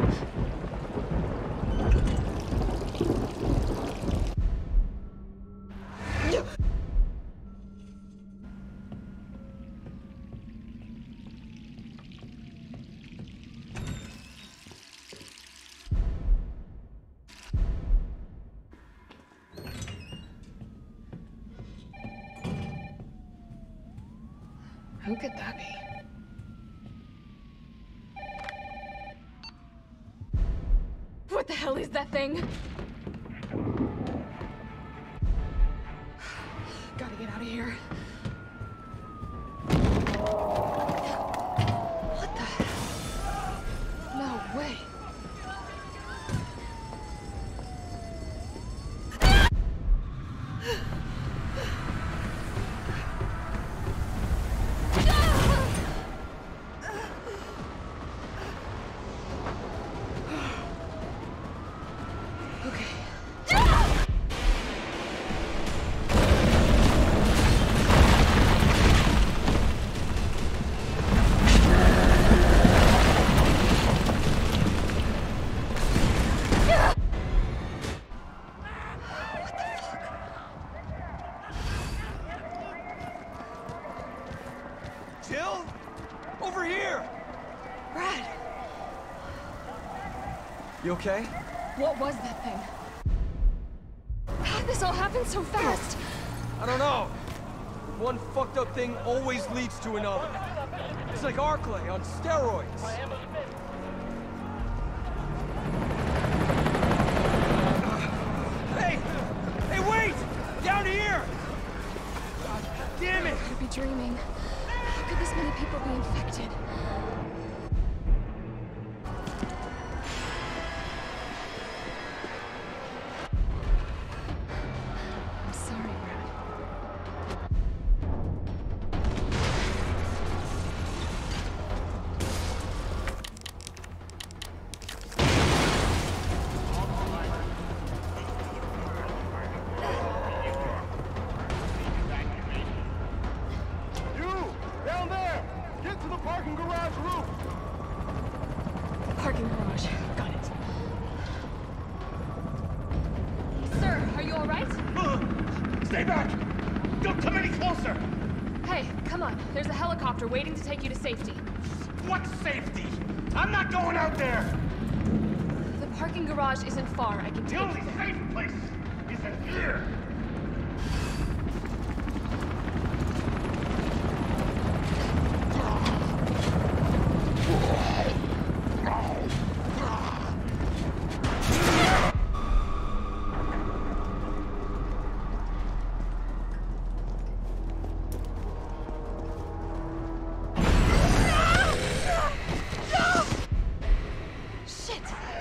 Who could that be? What the hell is that thing? Gotta get out of here. What the hell? No way. Jill? Over here! Brad! You okay? What was that thing? How'd this all happen so fast? I don't know. One fucked up thing always leads to another. It's like Arklay on steroids. Hey! Hey, wait! Down here! God damn it! I could be dreaming. How could this many people be infected? I'm sorry, Brad. Down there! Get to the parking garage roof! Parking garage. Got it. Sir, are you all right? Stay back! Don't come any closer! Hey, come on. There's a helicopter waiting to take you to safety. What safety? I'm not going out there! The parking garage isn't far. I can The take only you there. safe place is in here! Shit!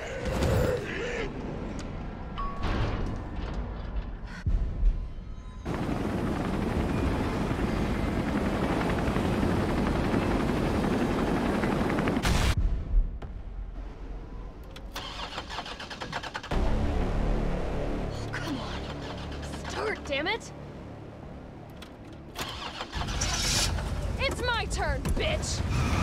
Oh, come on. Start, damn it! It's my turn, bitch!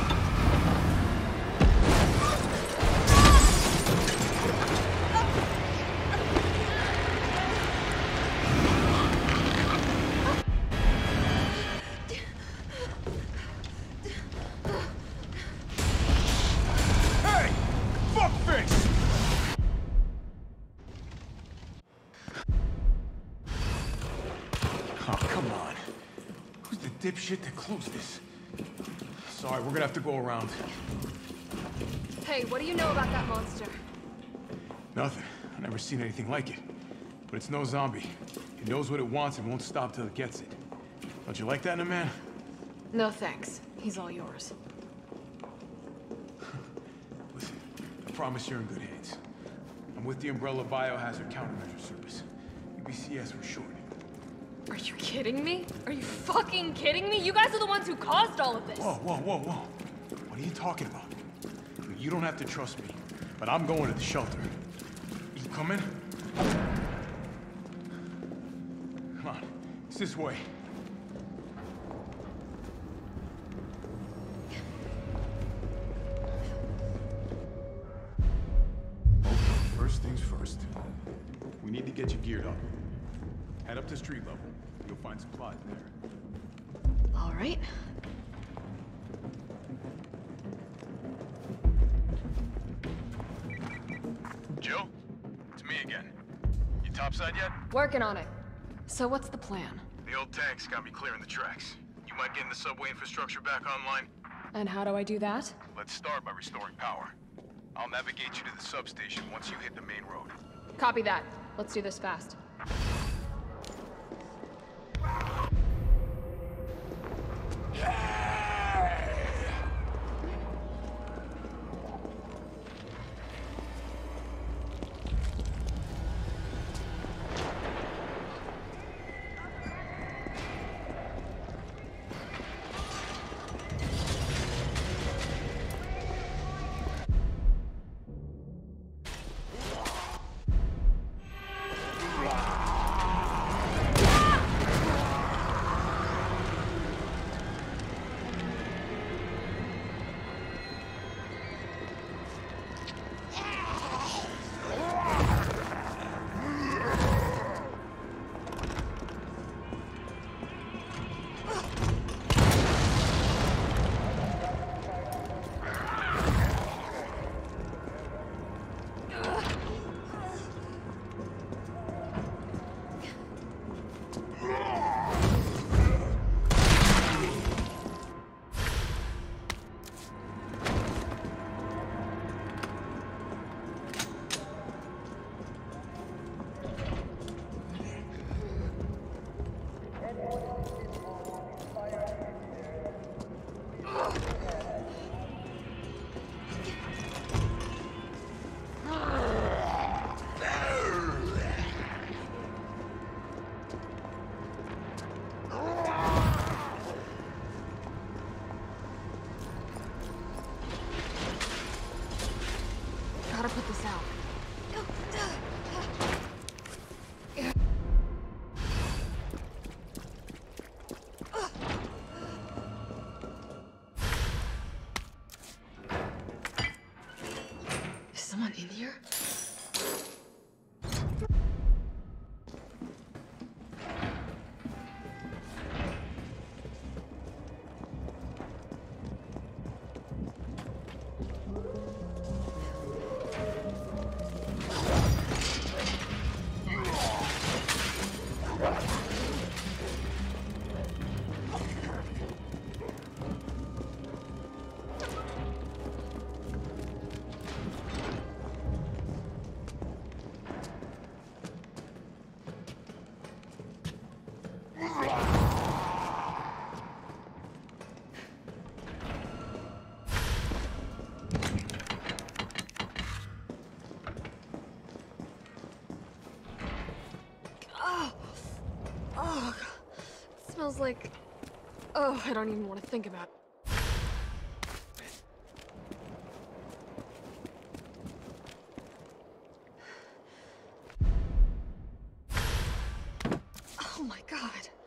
Hey! Fuckface! Oh, come on. Who's the dipshit that closed this? Sorry, we're gonna have to go around. Hey, what do you know about that monster? Nothing. I've never seen anything like it. But it's no zombie. It knows what it wants and won't stop till it gets it. Don't you like that in a man? No thanks. He's all yours. Listen, I promise you're in good hands. I'm with the Umbrella Biohazard Countermeasure Service. UBCS for short. Are you kidding me? Are you fucking kidding me? You guys are the ones who caused all of this! Whoa, whoa, whoa, whoa. What are you talking about? You don't have to trust me, but I'm going to the shelter. You coming? Come on, it's this way. to get you geared up. Head up to street level. You'll find supplies there. All right. Jill? It's me again. You topside yet? Working on it. So what's the plan? The old tanks got me clearing the tracks. You mind getting the subway infrastructure back online? And how do I do that? Let's start by restoring power. I'll navigate you to the substation once you hit the main road. Copy that. Let's do this fast. Gotta put this out. Is someone in here? Oh, it smells like... Oh, I don't even want to think about it. Oh my God.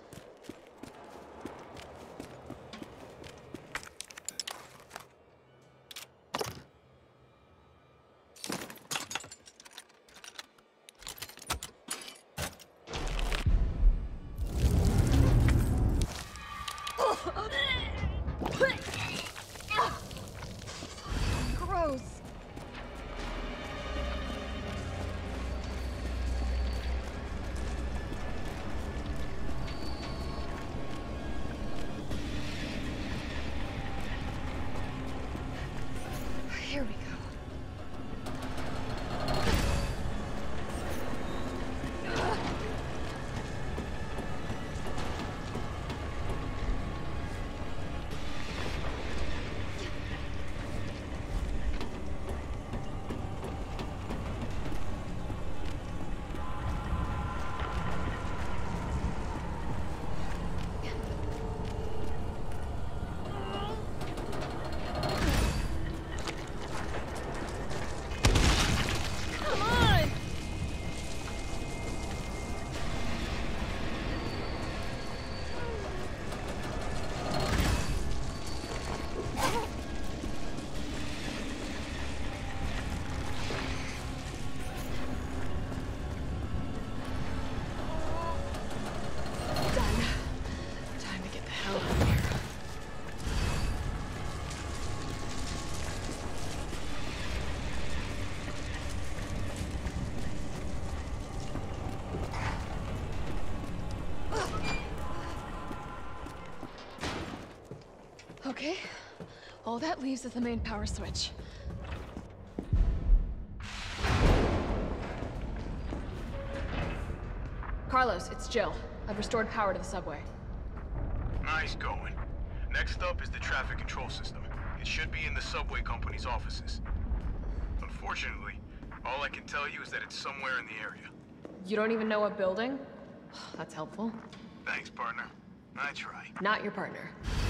Gross. Here we go. Okay. All that leaves is the main power switch. Carlos, it's Jill. I've restored power to the subway. Nice going. Next up is the traffic control system. It should be in the subway company's offices. Unfortunately, all I can tell you is that it's somewhere in the area. You don't even know what building? That's helpful. Thanks, partner. I try. Not your partner.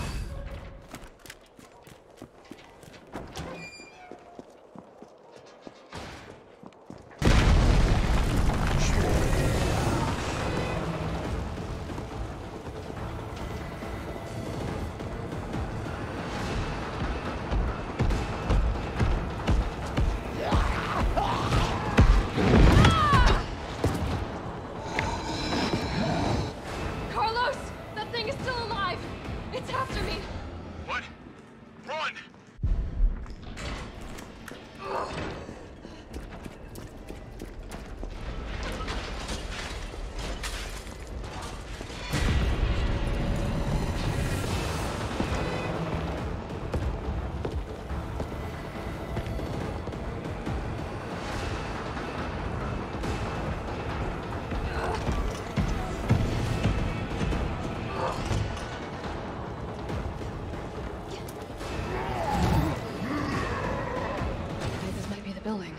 Building.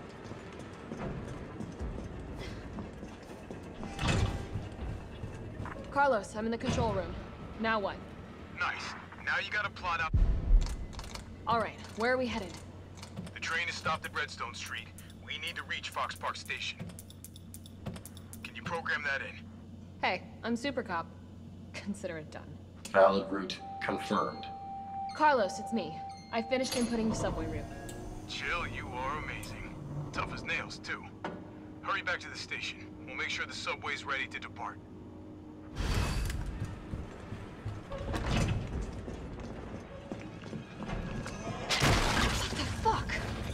Carlos, I'm in the control room. Now what? Nice. Now you gotta plot out. All right, where are we headed? The train is stopped at Redstone Street. We need to reach Fox Park Station. Can you program that in? Hey, I'm Super Cop. Consider it done. Valid route confirmed. Carlos, it's me. I finished inputting the subway route. Jill, you are amazing. Tough as nails, too. Hurry back to the station. We'll make sure the subway's ready to depart. What the fuck?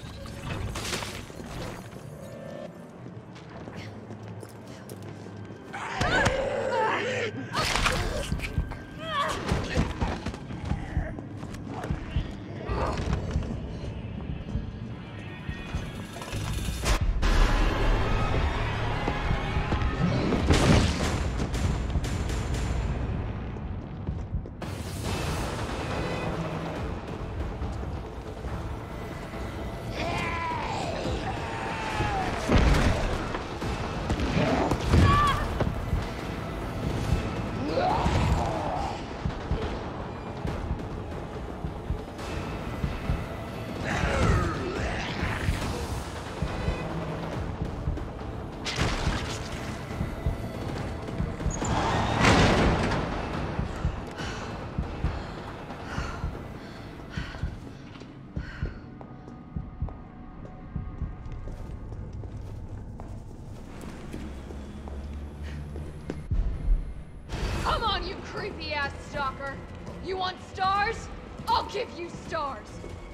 Come on, you creepy-ass stalker! You want stars? I'll give you stars!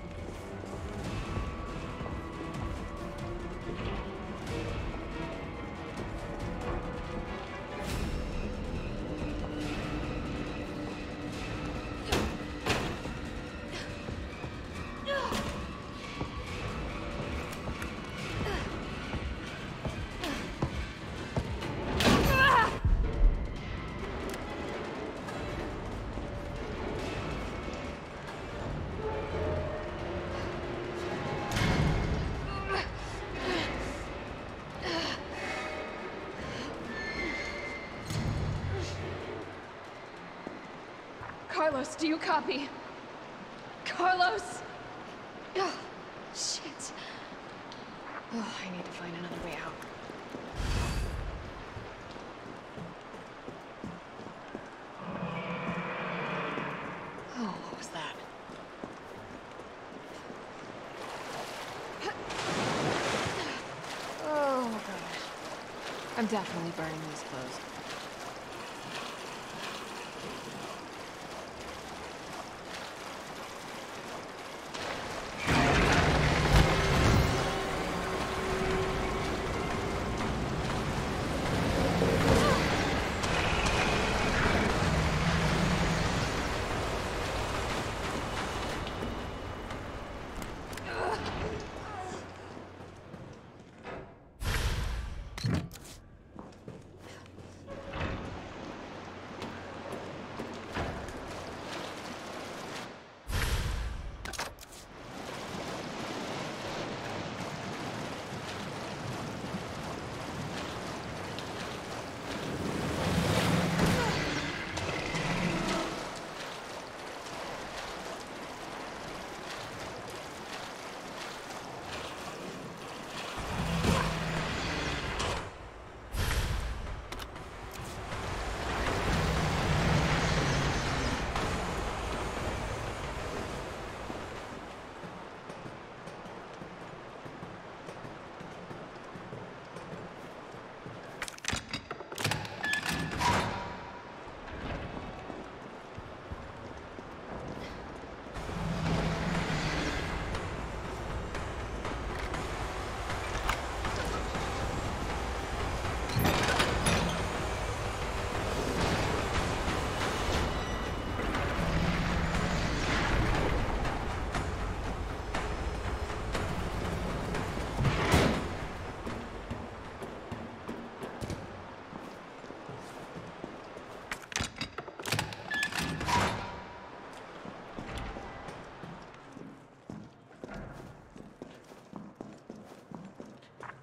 Carlos, do you copy? Carlos! Oh, shit. Oh, I need to find another way out. Oh, what was that? Oh, God. I'm definitely burning these clothes.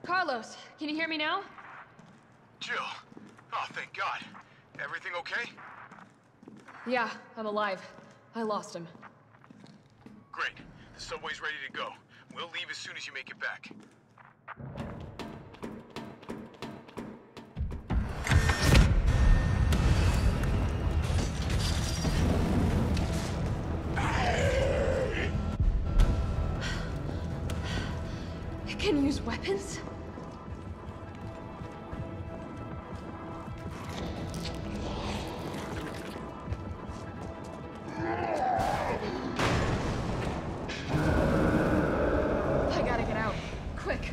Carlos, can you hear me now? Jill. Oh, thank God. Everything okay? Yeah, I'm alive. I lost him. Great. The subway's ready to go. We'll leave as soon as you make it back. It can use weapons? I gotta get out. Quick.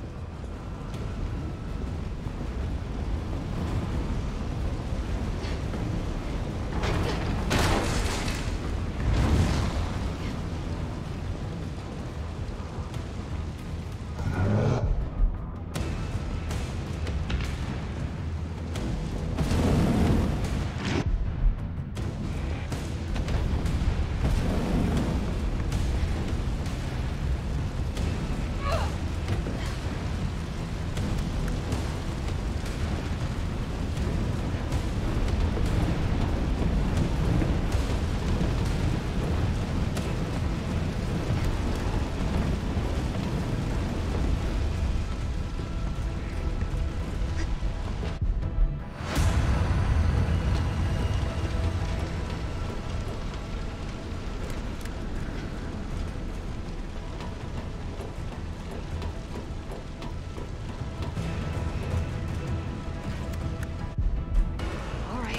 All right.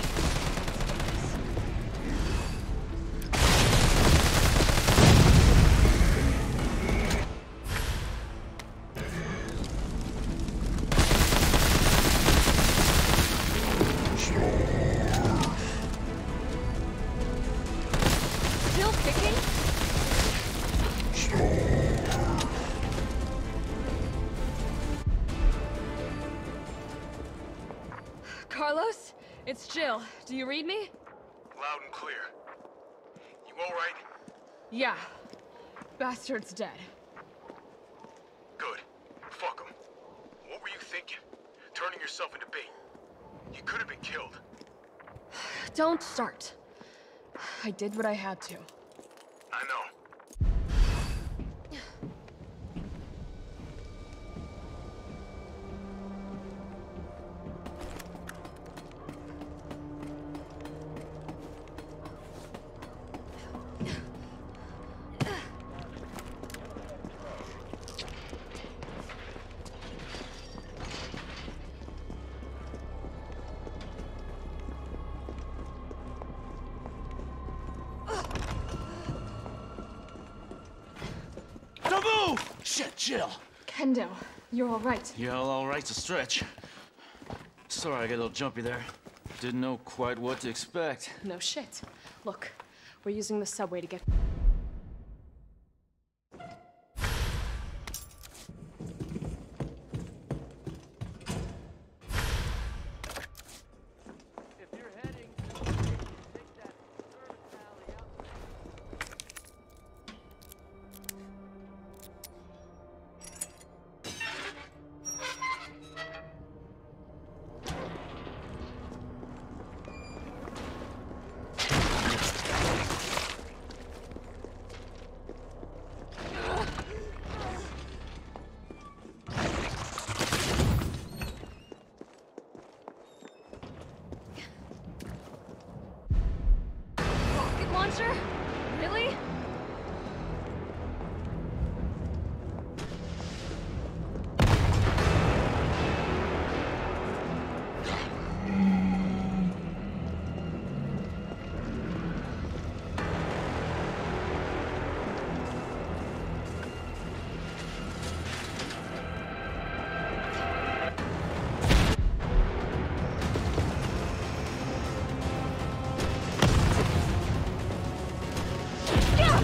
Still kicking? Carlos, it's Jill. Do you read me? Loud and clear. You all right? Yeah. Bastard's dead. Good. Fuck him. What were you thinking? Turning yourself into bait. You could have been killed. Don't start. I did what I had to. I know. Shit, Jill. Kendo, you're all right. Yeah, all right's a stretch. Sorry I got a little jumpy there. Didn't know quite what to expect. No shit. Look, we're using the subway to get... If you're heading, take that service alley out. Rocket launcher? Really? Yeah!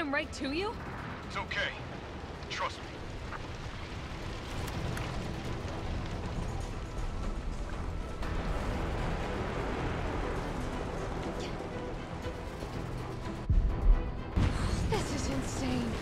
come right to you? It's okay. Trust me. This is insane.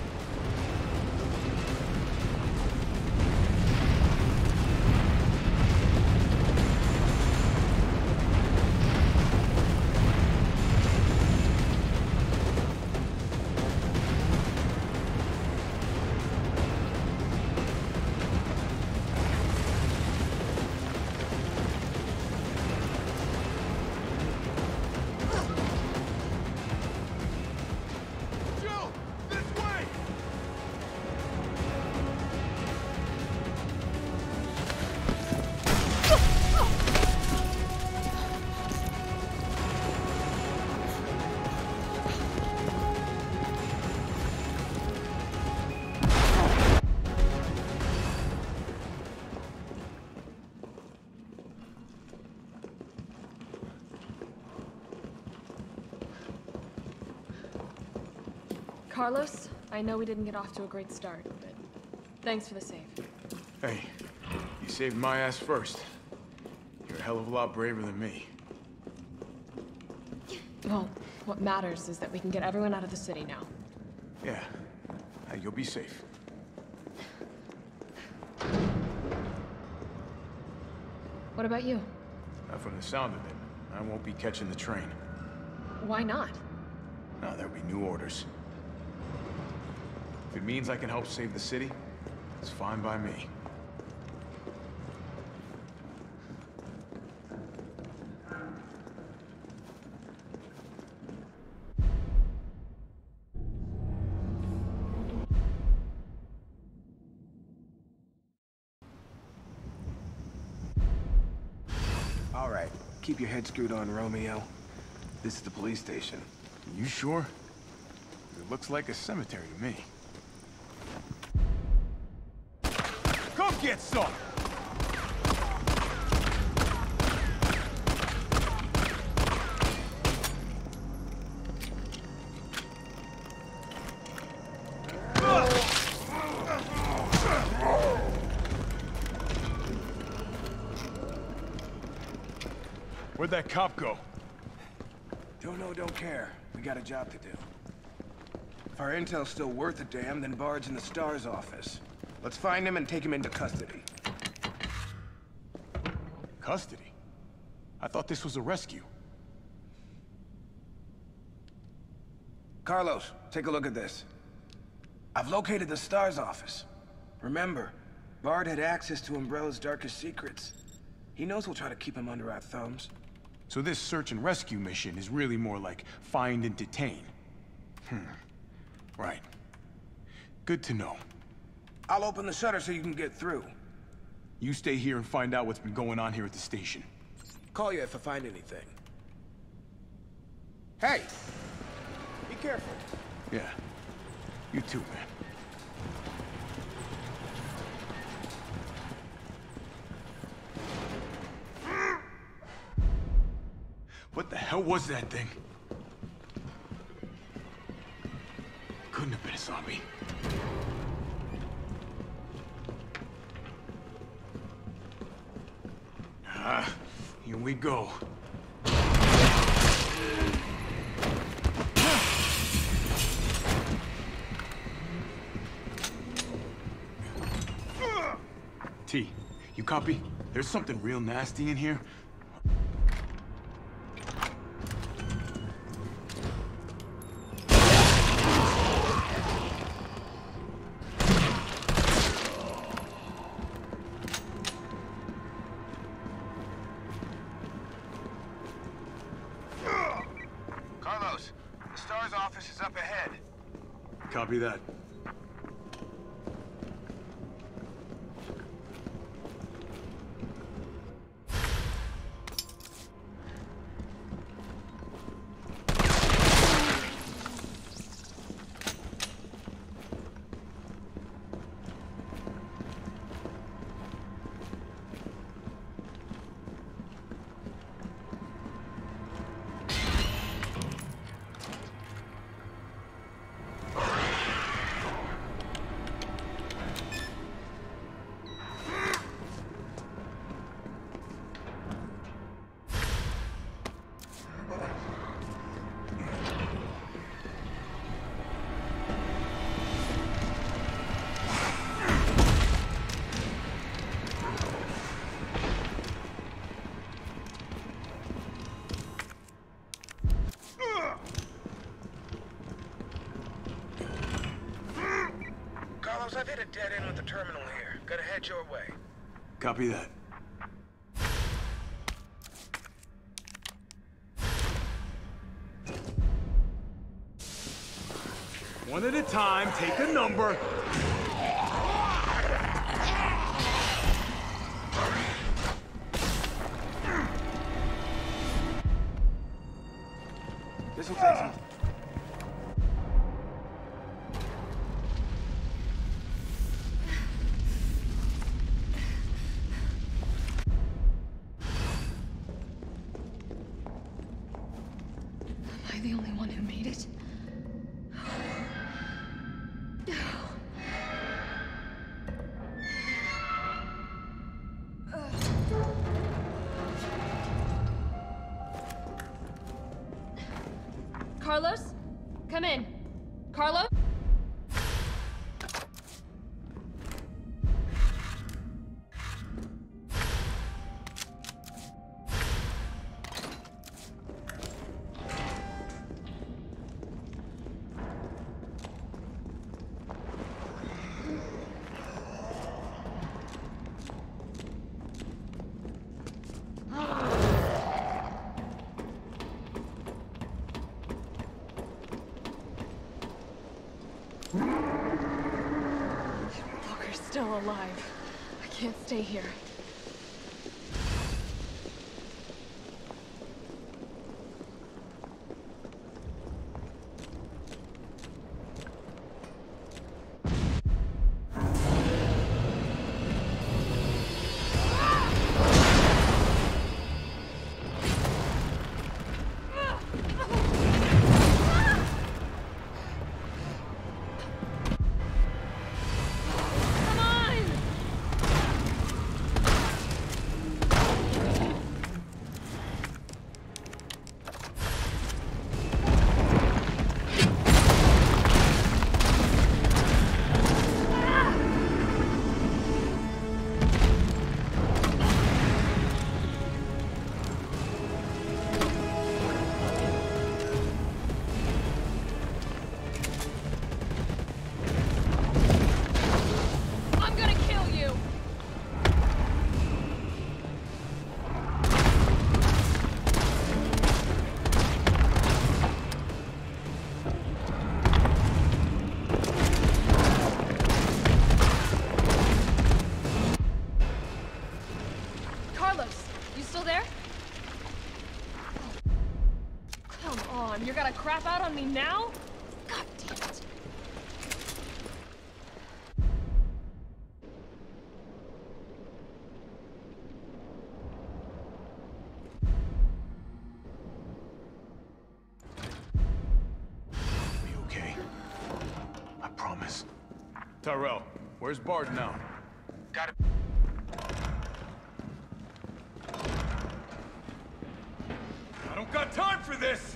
Jill! This way! Carlos, I know we didn't get off to a great start, but thanks for the save. Hey, you saved my ass first. You're a hell of a lot braver than me. Well, what matters is that we can get everyone out of the city now. Yeah. Hey, you'll be safe. What about you? From the sound of it, I won't be catching the train. Why not? No, there'll be new orders. If it means I can help save the city, it's fine by me. All right, keep your head screwed on, Romeo. This is the police station. You sure? It looks like a cemetery to me. Come get some! Where'd that cop go? Don't know, don't care. We got a job to do. If our intel's still worth a damn, then Bard's in the STARS office. Let's find him and take him into custody. Custody? I thought this was a rescue. Carlos, take a look at this. I've located the STARS office. Remember, Bard had access to Umbrella's darkest secrets. He knows we'll try to keep him under our thumbs. So this search and rescue mission is really more like find and detain. Right. Good to know. I'll open the shutter so you can get through. You stay here and find out what's been going on here at the station. Call you if I find anything. Hey! Be careful. Yeah. You too, man. What the hell was that thing? Couldn't have been a zombie. Here we go. T, you copy? There's something real nasty in here. Carlos, the STARS office is up ahead. Copy that. I've hit a dead end with the terminal here. Gotta head your way. Copy that. One at a time, take a number. This'll take some... Am I the only one who made it? Carlos? Come in. Carlos? Walker's still alive. I can't stay here. You're gonna crap out on me now? God damn it. Be okay. I promise. Tyrell, where's Bard now? Got it. I don't got time for this!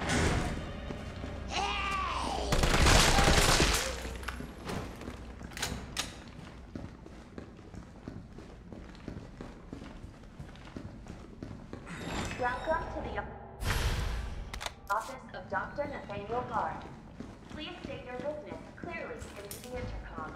Welcome to the office of Dr. Nathaniel Bard. Please state your business clearly into the intercom.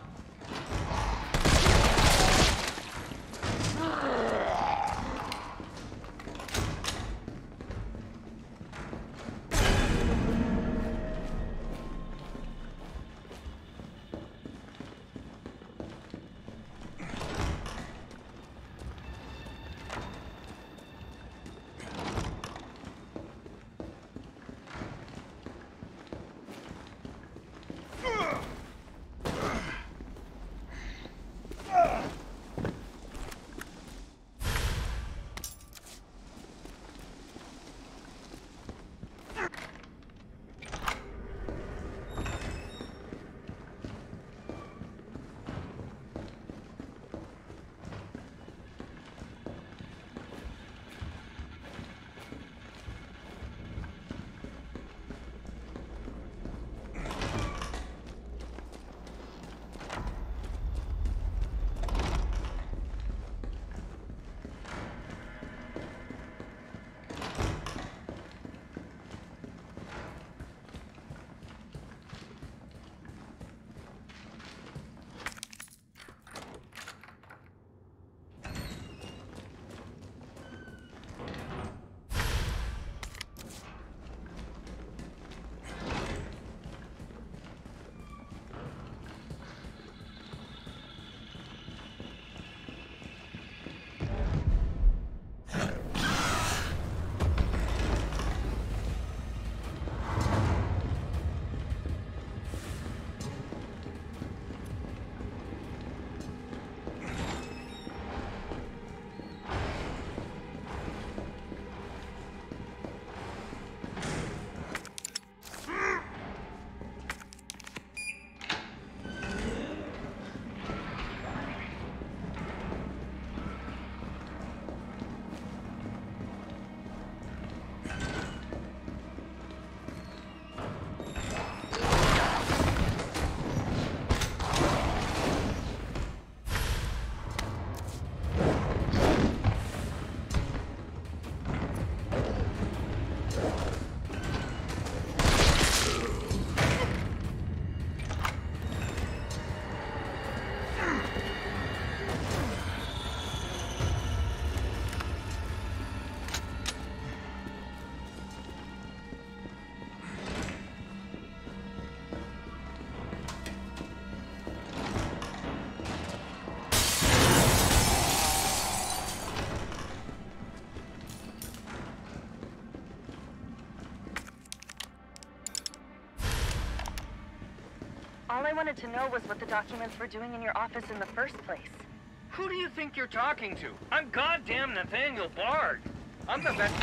All I wanted to know was what the documents were doing in your office in the first place. Who do you think you're talking to? I'm goddamn Nathaniel Bard. I'm the best.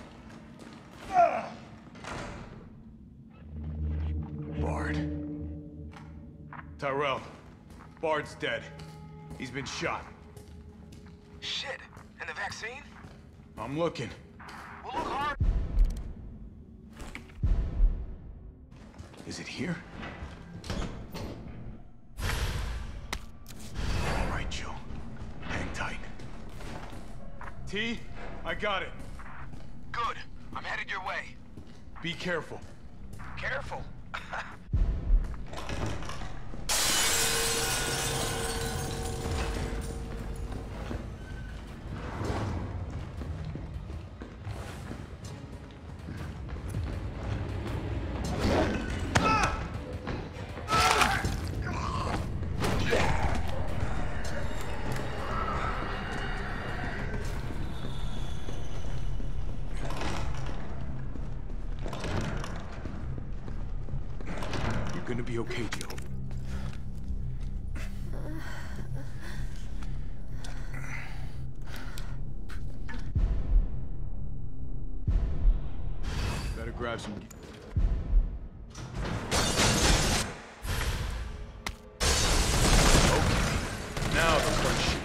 Bard. Tyrell. Bard's dead. He's been shot. Shit. And the vaccine? I'm looking. Well, look hard. Is it here? All right, Joe. Hang tight. T, I got it. Good. I'm headed your way. Be careful. Careful. You're gonna be okay, Joe. Better grab some... Now the front sheet.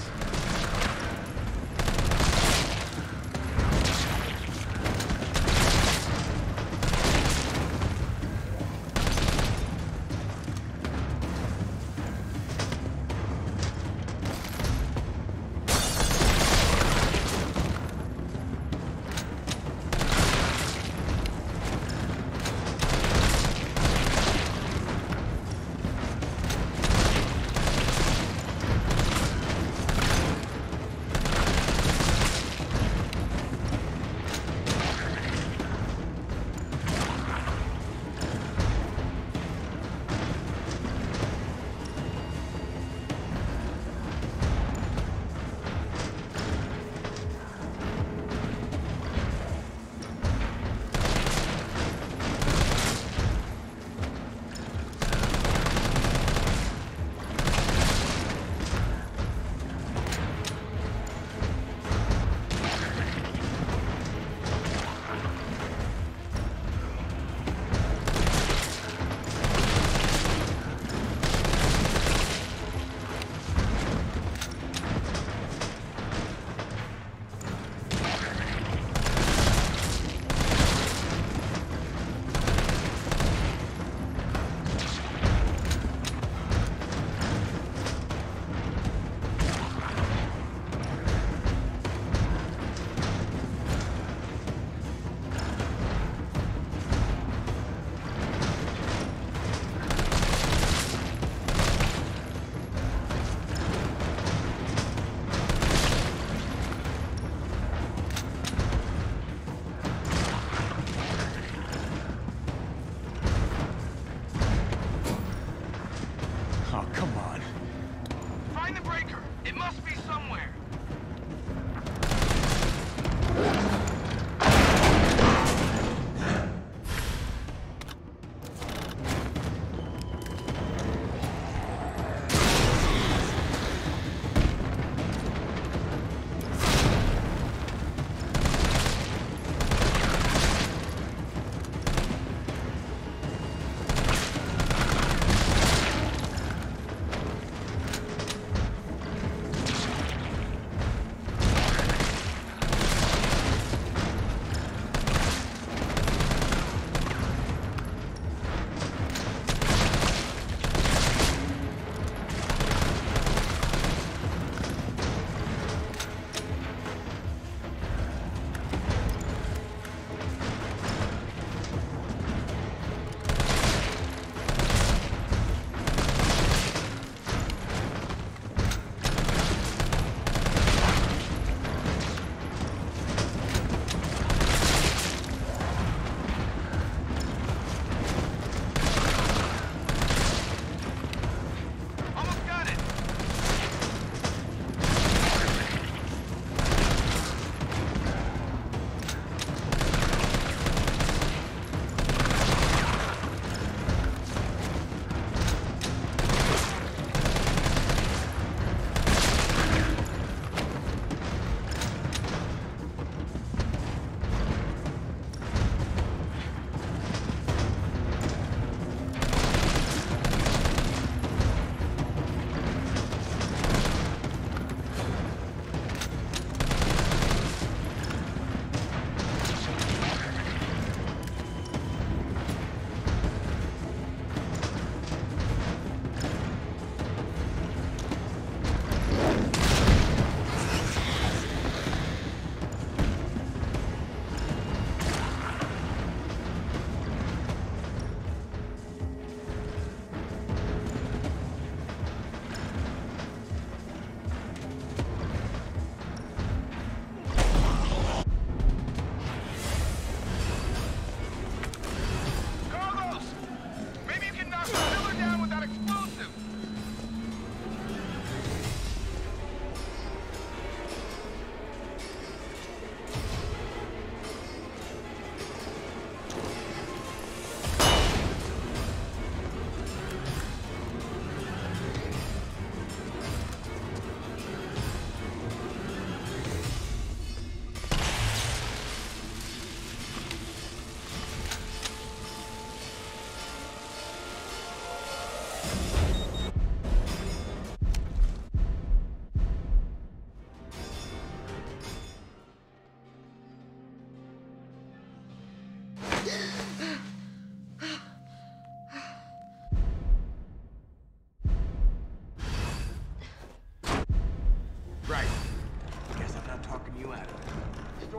Oh, come on. Find the breaker. It must be somewhere.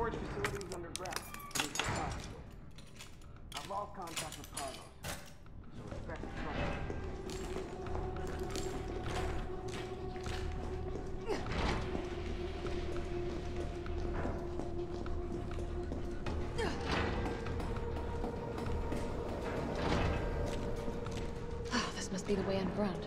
storage facility is underground. It's impossible. I've lost contact with Carlos, so expect trouble. This must be the way underground.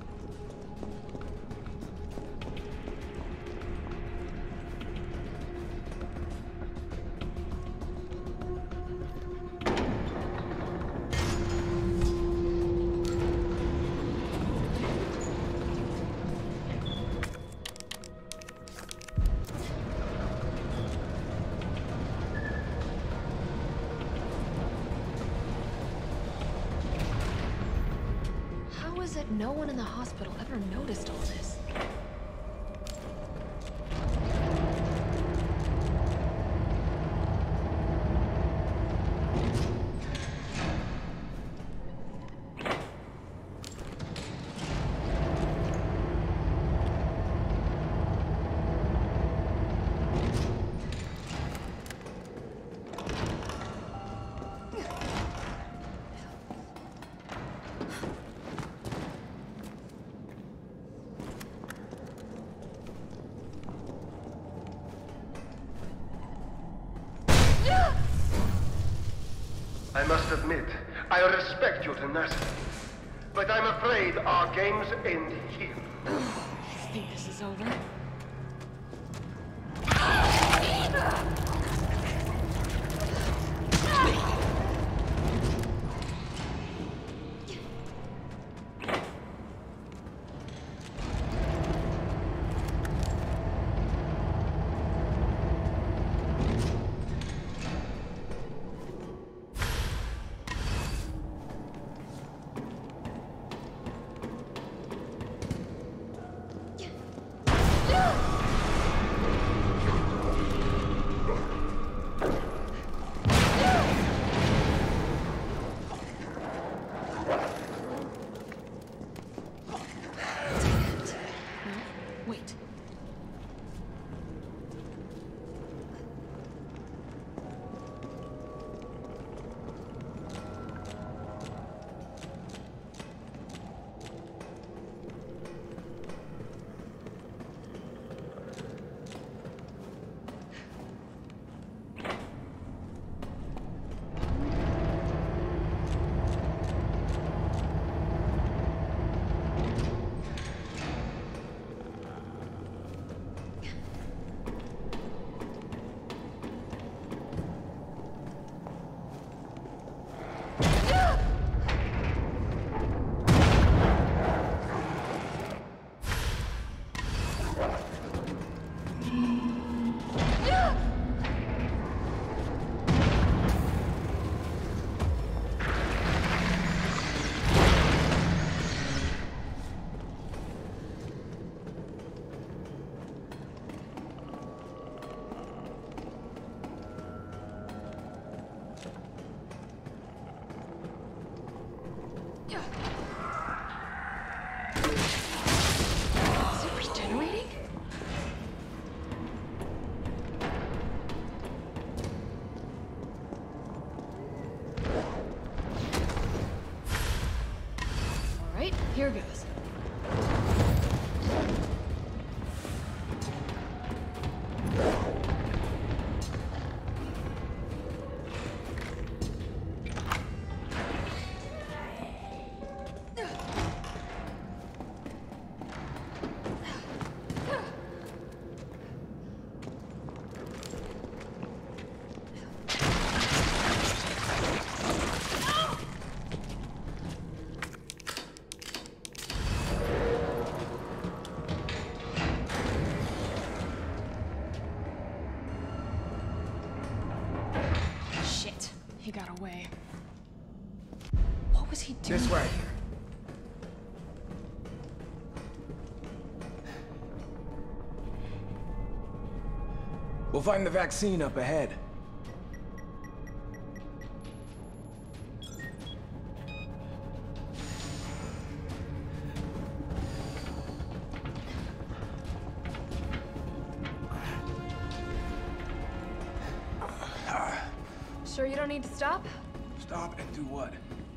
How is it no one in the hospital ever noticed all this? I must admit, I respect your tenacity, but I'm afraid our games end here. I think this is over. Wait. Is it regenerating? All right, here goes. Shit, he got away. What was he doing? This way. We'll find the vaccine up ahead. Sure you don't need to stop? Stop and do what?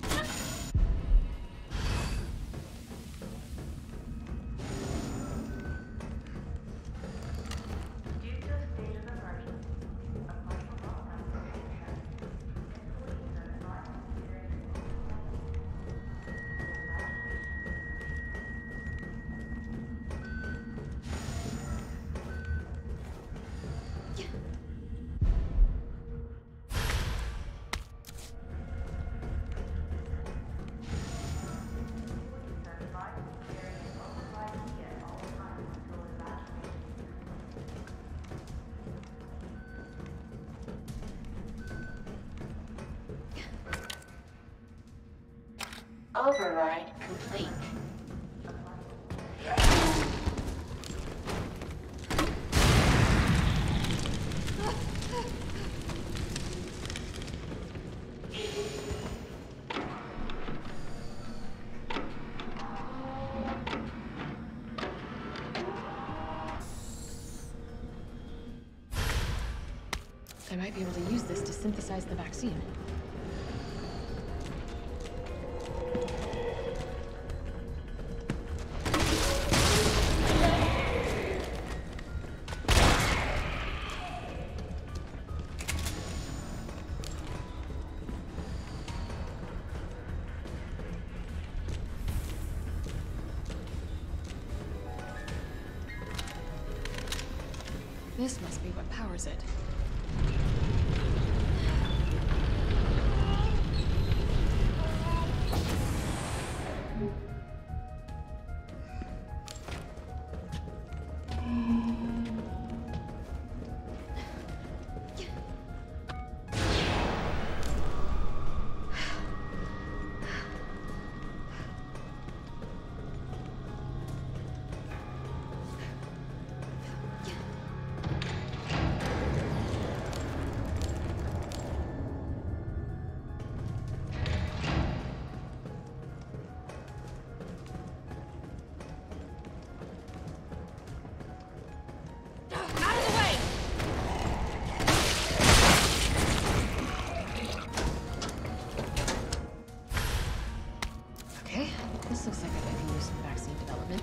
Due to a state of emergency, a partial lockdown will be entrusted. Employees are advised to override complete. I might be able to use this to synthesize the vaccine. This must be what powers it. This looks like I can use some vaccine development.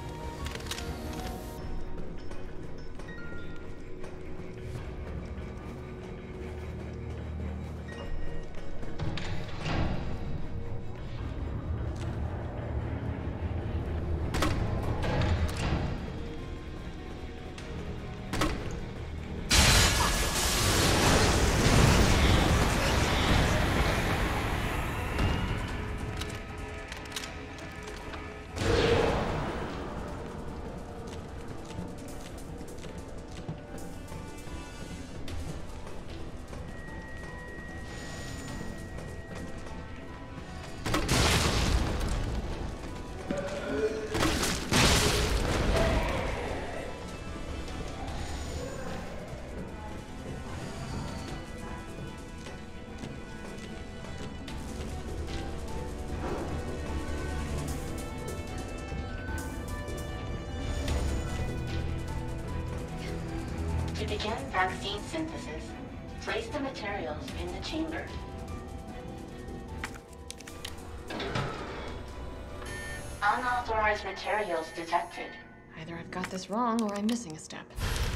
To begin vaccine synthesis, place the materials in the chamber. Unauthorized materials detected. Either I've got this wrong or I'm missing a step.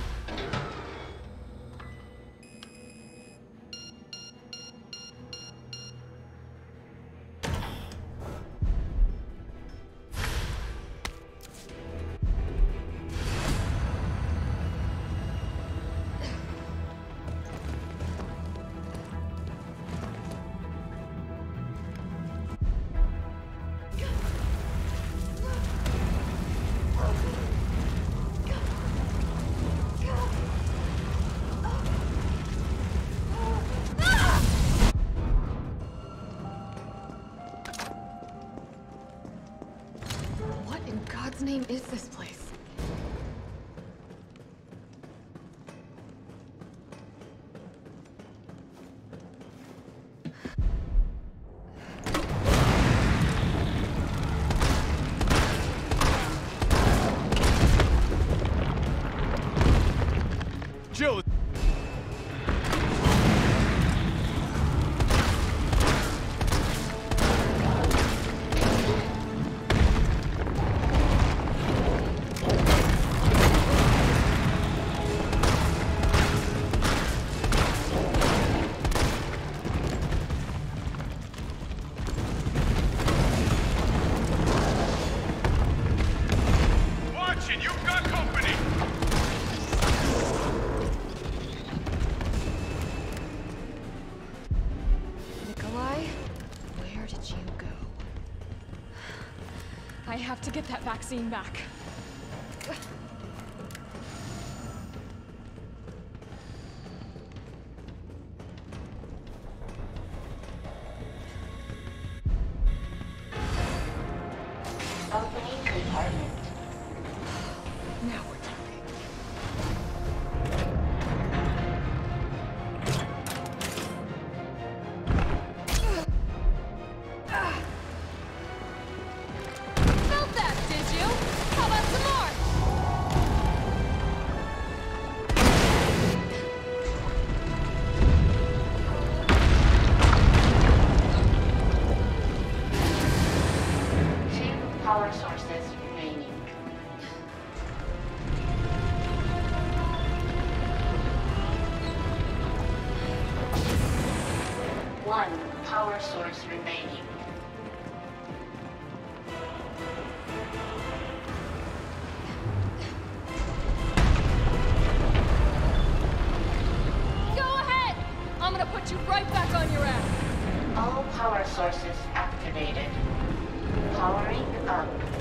What in God's name is this place? Jill! to get that vaccine back. Opening compartment. Now we're talking. Felt that, did you? How about some more? Two power sources remaining. One power source remaining. Go ahead! I'm gonna put you right back on your ass. All power sources activated. Powering up.